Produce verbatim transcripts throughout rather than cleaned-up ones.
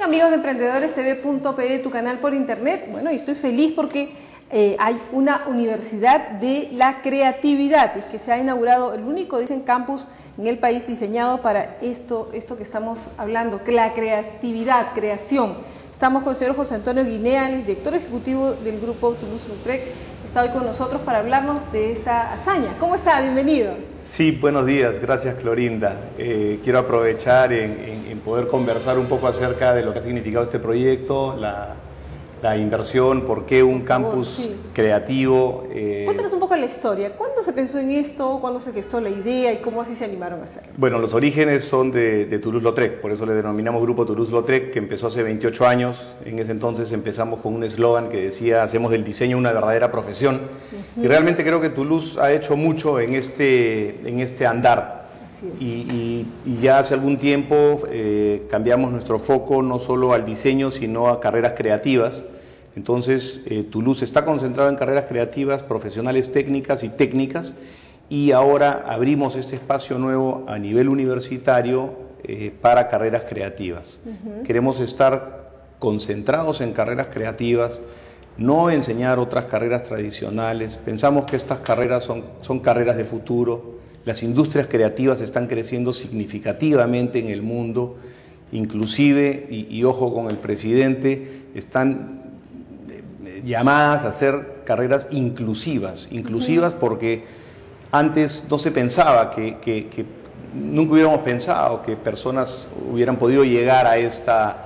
amigos de emprendedores T V punto pe, tu canal por internet. Bueno, y estoy feliz porque eh, hay una universidad de la creatividad, es que se ha inaugurado el único, dicen, campus en el país diseñado para esto, esto que estamos hablando, que la creatividad, creación. Estamos con el señor José Antonio Guinea, el director ejecutivo del grupo Toulouse-Lautrec. Está hoy con nosotros para hablarnos de esta hazaña. ¿Cómo está? Bienvenido. Sí, buenos días. Gracias, Clorinda. Eh, quiero aprovechar en, en, en poder conversar un poco acerca de lo que ha significado este proyecto, la, la inversión, por qué un por favor, campus sí. creativo. Eh... Cuéntanos un poco la historia. ¿Cuándo se pensó en esto? ¿Cuándo se gestó la idea? ¿Y cómo así se animaron a hacerlo? Bueno, los orígenes son de, de Toulouse-Lautrec, por eso le denominamos Grupo Toulouse-Lautrec, que empezó hace veintiocho años. En ese entonces empezamos con un eslogan que decía: hacemos del diseño una verdadera profesión. Uh-huh. Y realmente creo que Toulouse ha hecho mucho en este, en este andar. Así es. Y, y, y ya hace algún tiempo eh, cambiamos nuestro foco no solo al diseño, sino a carreras creativas. Entonces, eh, Toulouse está concentrado en carreras creativas, profesionales técnicas y técnicas, y ahora abrimos este espacio nuevo a nivel universitario eh, para carreras creativas. Uh-huh. Queremos estar concentrados en carreras creativas, no enseñar otras carreras tradicionales. Pensamos que estas carreras son, son carreras de futuro. Las industrias creativas están creciendo significativamente en el mundo, inclusive, y, y ojo con el presidente, están llamadas a hacer carreras inclusivas, inclusivas uh-huh. porque antes no se pensaba que, que, que, nunca hubiéramos pensado que personas hubieran podido llegar a, esta,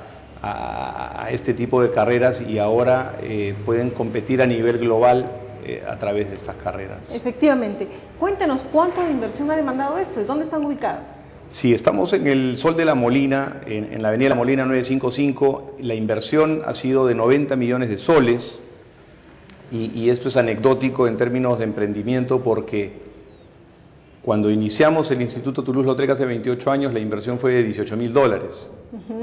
a, a este tipo de carreras y ahora eh, pueden competir a nivel global eh, a través de estas carreras. Efectivamente. Cuéntanos, ¿cuánto de inversión ha demandado esto? ¿Dónde están ubicados? Sí, estamos en el Sol de la Molina, en, en la avenida La Molina nueve cinco cinco. La inversión ha sido de noventa millones de soles y, y esto es anecdótico en términos de emprendimiento porque cuando iniciamos el Instituto Toulouse-Lautrec hace veintiocho años la inversión fue de dieciocho mil dólares. Uh-huh.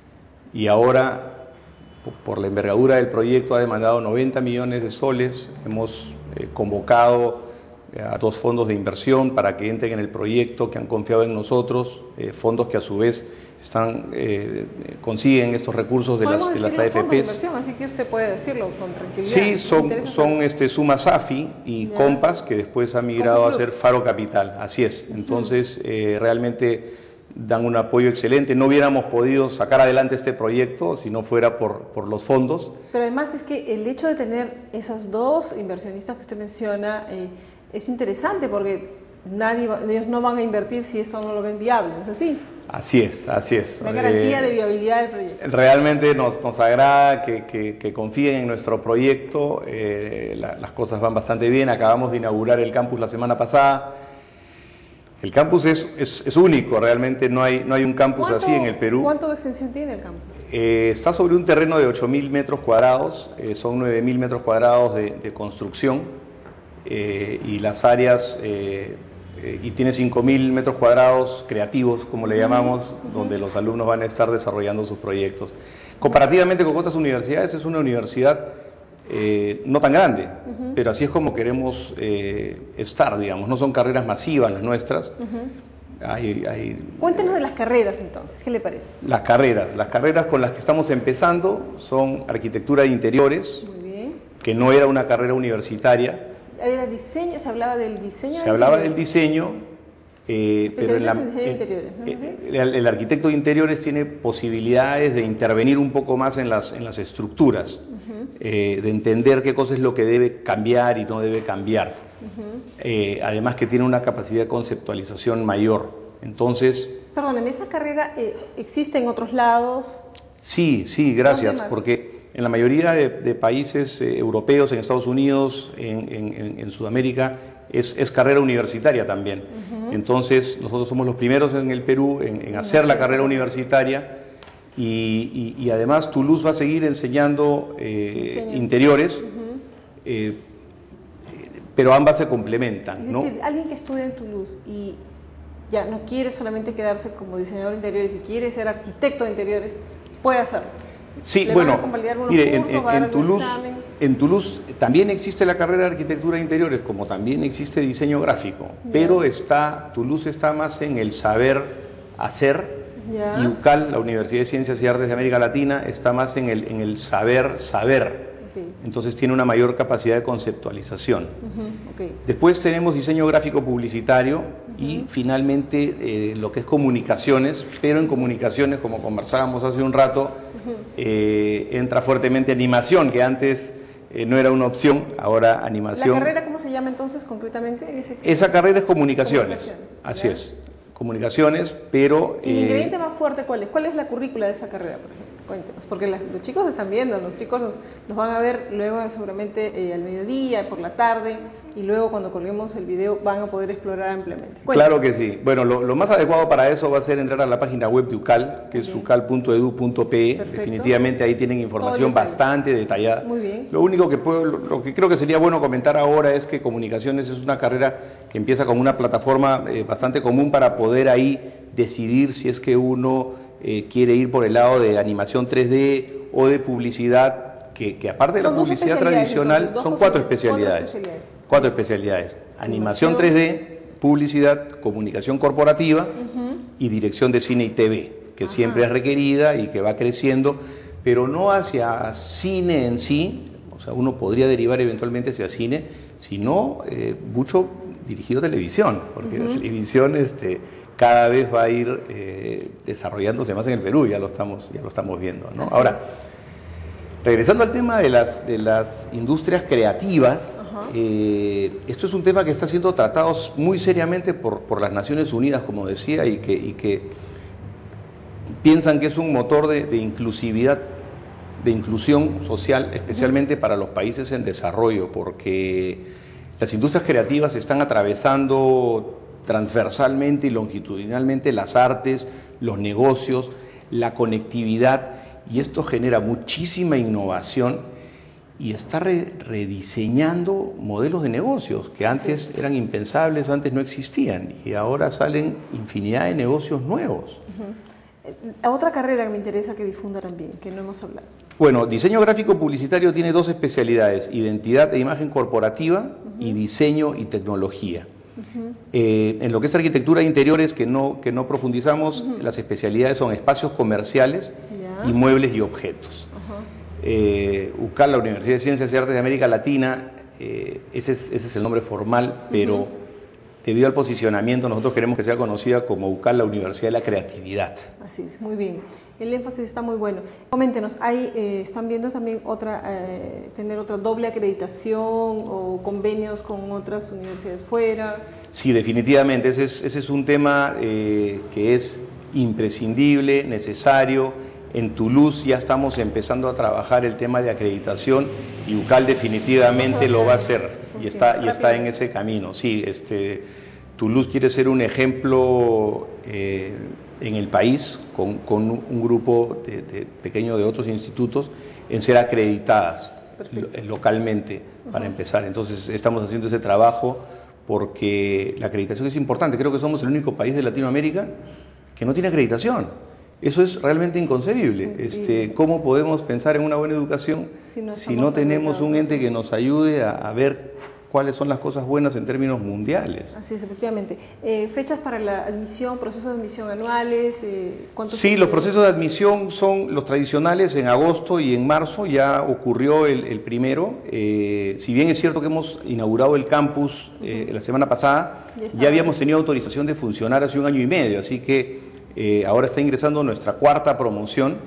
Y ahora, por la envergadura del proyecto, ha demandado noventa millones de soles. Hemos eh, convocado a dos fondos de inversión para que entren en el proyecto, que han confiado en nosotros, eh, fondos que a su vez están, eh, consiguen estos recursos de las, de las A F Pes. Fondos de inversión, así que usted puede decirlo con tranquilidad. Sí, son, son este, Suma Safi y ya. Compass, que después ha migrado a ser Faro Capital, así es. Entonces, eh, realmente dan un apoyo excelente. No hubiéramos podido sacar adelante este proyecto si no fuera por, por los fondos. Pero además es que el hecho de tener esos dos inversionistas que usted menciona, eh, es interesante porque nadie, ellos no van a invertir si esto no lo ven viable, ¿es así? Así es, así es. La garantía eh, de viabilidad del proyecto. Realmente nos, nos agrada que, que, que confíen en nuestro proyecto, eh, la, las cosas van bastante bien. Acabamos de inaugurar el campus la semana pasada. El campus es, es, es único, realmente no hay, no hay un campus así en el Perú. ¿Cuánto de extensión tiene el campus? Eh, está sobre un terreno de ocho mil metros cuadrados, eh, son nueve mil metros cuadrados de, de construcción. Eh, y las áreas, eh, eh, y tiene cinco mil metros cuadrados creativos, como le llamamos, uh-huh. donde los alumnos van a estar desarrollando sus proyectos. Comparativamente con otras universidades, es una universidad eh, no tan grande, uh-huh. pero así es como queremos eh, estar, digamos. No son carreras masivas las nuestras. Uh-huh. hay, hay, Cuéntenos de las carreras entonces, ¿qué le parece? Las carreras, las carreras con las que estamos empezando son arquitectura de interiores, muy bien. Que no era una carrera universitaria. Era diseño, se hablaba del diseño. Se hablaba del diseño, eh, pero en la, en diseño de interiores, ¿no? eh, el, el arquitecto de interiores tiene posibilidades de intervenir un poco más en las, en las estructuras, uh-huh. eh, de entender qué cosa es lo que debe cambiar y no debe cambiar. Uh-huh. eh, además que tiene una capacidad de conceptualización mayor. Entonces... Perdóneme, ¿esa carrera eh, existe en otros lados? Sí, sí, gracias, porque en la mayoría de, de países eh, europeos, en Estados Unidos, en, en, en Sudamérica, es, es carrera universitaria también. Uh-huh. Entonces, nosotros somos los primeros en el Perú en, en hacer la carrera universitaria y, y, y además Toulouse va a seguir enseñando eh, interiores, uh-huh. eh, pero ambas se complementan. Es decir, ¿no? Alguien que estudia en Toulouse y ya no quiere solamente quedarse como diseñador de interiores y quiere ser arquitecto de interiores, puede hacerlo. Sí, bueno, mire, en, en, en, Toulouse, en Toulouse también existe la carrera de arquitectura de interiores, como también existe diseño gráfico, bien. Pero está, Toulouse está más en el saber hacer Ya. Y UCAL, la Universidad de Ciencias y Artes de América Latina, está más en el, en el saber, saber. Okay. Entonces tiene una mayor capacidad de conceptualización. Uh-huh. Okay. Después tenemos diseño gráfico publicitario uh-huh. y finalmente eh, lo que es comunicaciones, pero en comunicaciones, como conversábamos hace un rato, uh-huh. eh, entra fuertemente animación, que antes eh, no era una opción, ahora animación. ¿La carrera cómo se llama entonces concretamente? Ese... Esa carrera es comunicaciones, comunicaciones así ¿ya? es, comunicaciones, pero... ¿Y el eh, ingrediente más fuerte cuál es? ¿Cuál es la currícula de esa carrera, por ejemplo? Cuéntenos, porque las, los chicos están viendo, los chicos nos, nos van a ver luego seguramente eh, al mediodía, por la tarde, y luego cuando colguemos el video van a poder explorar ampliamente. Cuéntanos. Claro que sí. Bueno, lo, lo más adecuado para eso va a ser entrar a la página web de UCAL, que okay. es ucal punto edu punto pe. Definitivamente ahí tienen información bastante detallada. Muy bien. Lo único que puedo, lo, lo que creo que sería bueno comentar ahora es que comunicaciones es una carrera que empieza como una plataforma eh, bastante común para poder ahí decidir si es que uno Eh, quiere ir por el lado de animación tres D o de publicidad, que, que aparte de la publicidad tradicional, entonces, son cuatro especialidades. Cuatro especialidades. Cuatro especialidades. Animación tres D, publicidad, comunicación corporativa uh-huh. y dirección de cine y T V, que Ajá. siempre es requerida y que va creciendo, pero no hacia cine en sí, o sea, uno podría derivar eventualmente hacia cine, sino eh, mucho dirigido a televisión, porque uh-huh. la televisión... este cada vez va a ir eh, desarrollándose más en el Perú, ya lo estamos, ya lo estamos viendo, ¿no? Ahora, es. regresando al tema de las, de las industrias creativas, eh, esto es un tema que está siendo tratado muy seriamente por, por las Naciones Unidas, como decía, y que, y que piensan que es un motor de, de inclusividad, de inclusión social, especialmente uh-huh. para los países en desarrollo, porque las industrias creativas están atravesando transversalmente y longitudinalmente las artes, los negocios, la conectividad, y esto genera muchísima innovación y está re rediseñando modelos de negocios que antes eran impensables o antes no existían, y ahora salen infinidad de negocios nuevos. Uh-huh. Otra carrera que me interesa que difunda también, que no hemos hablado. Bueno, diseño gráfico publicitario tiene dos especialidades: identidad e imagen corporativa uh-huh. y diseño y tecnología. Uh-huh. eh, en lo que es arquitectura de interiores, que no, que no profundizamos, uh-huh. las especialidades son espacios comerciales, yeah. y muebles y objetos. Uh-huh. eh, UCAL, la Universidad de Ciencias y Artes de América Latina, eh, ese, es, ese es el nombre formal, pero uh-huh. debido al posicionamiento nosotros queremos que sea conocida como UCAL, la Universidad de la Creatividad. Así es, muy bien. El énfasis está muy bueno. Coméntenos, ¿hay, eh, ¿están viendo también otra, eh, tener otra doble acreditación o convenios con otras universidades fuera? Sí, definitivamente. Ese es, ese es un tema eh, que es imprescindible, necesario. En Toulouse ya estamos empezando a trabajar el tema de acreditación y UCAL definitivamente lo va a hacer y está, y está en ese camino. Sí, este, Toulouse quiere ser un ejemplo eh, en el país, con, con un grupo de, de pequeño de otros institutos, en ser acreditadas lo, localmente, uh-huh. para empezar. Entonces estamos haciendo ese trabajo porque la acreditación es importante. Creo que somos el único país de Latinoamérica que no tiene acreditación. Eso es realmente inconcebible. Este, ¿Cómo podemos pensar en una buena educación si no, si no tenemos un ente que nos ayude a, a ver cuáles son las cosas buenas en términos mundiales? Así es, efectivamente. Eh, ¿Fechas para la admisión, procesos de admisión anuales? Eh, sí, los procesos de admisión son los tradicionales en agosto y en marzo. Ya ocurrió el, el primero. Eh, si bien es cierto que hemos inaugurado el campus eh, uh-huh. la semana pasada, ya, ya habíamos tenido autorización de funcionar hace un año y medio, así que eh, ahora está ingresando nuestra cuarta promoción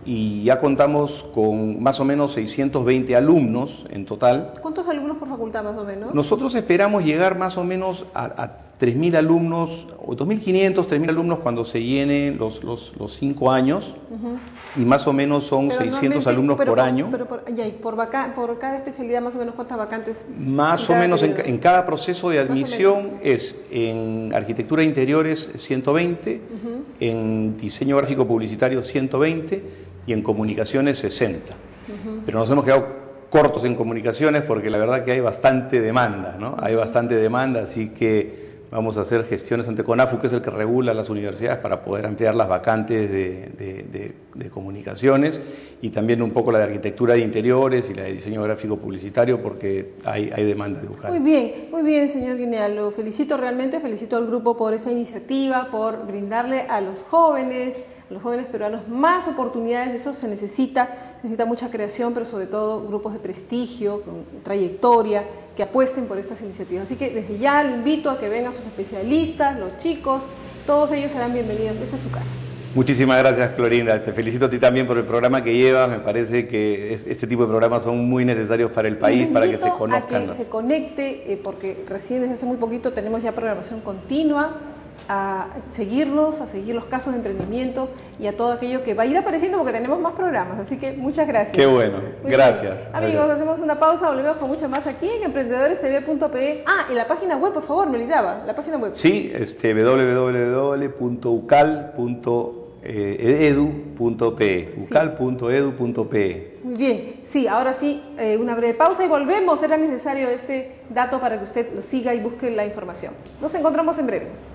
y ya contamos con más o menos seiscientos veinte alumnos en total. ¿Cuántos alumnos por facultad más o menos? Nosotros esperamos llegar más o menos a, a tres mil alumnos, o dos mil quinientos, tres mil alumnos cuando se llenen los, los, los cinco años, uh-huh. y más o menos son pero seiscientos alumnos por, por año. Pero por, ya, y por, vaca, por cada especialidad más o menos ¿cuántas vacantes? Más o menos en, en cada proceso de admisión es en arquitectura de interiores ciento veinte, uh-huh. en diseño gráfico publicitario ciento veinte y en comunicaciones sesenta. Uh-huh. Pero nos hemos quedado cortos en comunicaciones porque la verdad que hay bastante demanda, ¿no? Hay bastante demanda, así que Vamos a hacer gestiones ante CONAFU, que es el que regula las universidades, para poder ampliar las vacantes de, de, de, de comunicaciones, y también un poco la de arquitectura de interiores y la de diseño gráfico publicitario, porque hay, hay demanda de buscar. Muy bien, muy bien, señor Guinea. Lo felicito realmente, felicito al grupo por esa iniciativa, por brindarle a los jóvenes, a los jóvenes peruanos más oportunidades. De eso se necesita, se necesita mucha creación, pero sobre todo grupos de prestigio, con trayectoria, que apuesten por estas iniciativas. Así que desde ya lo invito a que vengan sus especialistas, los chicos, todos ellos serán bienvenidos. Esta es su casa. Muchísimas gracias, Clorinda. Te felicito a ti también por el programa que llevas. Me parece que este tipo de programas son muy necesarios para el país, para que se conozcan. A que se conecte, eh, porque recién desde hace muy poquito tenemos ya programación continua, a seguirnos, a seguir los casos de emprendimiento y a todo aquello que va a ir apareciendo, porque tenemos más programas. Así que muchas gracias. Qué bueno, muy gracias. Bien. Amigos, hacemos una pausa, volvemos con mucho más aquí en emprendedores T V punto pe. Ah, y la página web, por favor, me olvidaba, la página web. Sí, este, doble u doble u doble u punto u c a l punto edu punto pe, u c a l punto edu punto pe. Muy bien, sí, ahora sí, eh, una breve pausa y volvemos. Era necesario este dato para que usted lo siga y busque la información. Nos encontramos en breve.